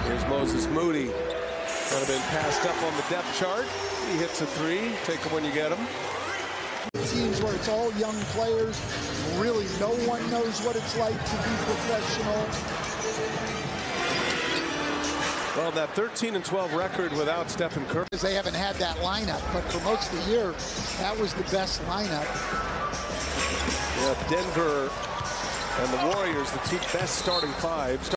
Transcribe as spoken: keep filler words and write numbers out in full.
Here's Moses Moody. Kind of been passed up on the depth chart. He hits a three. Take them when you get them. Teams where it's all young players. Really, no one knows what it's like to be professional. Well, that thirteen and twelve record without Stephen Curry. They haven't had that lineup, but for most of the year, that was the best lineup. Yeah, Denver and the Warriors, the two best starting fives.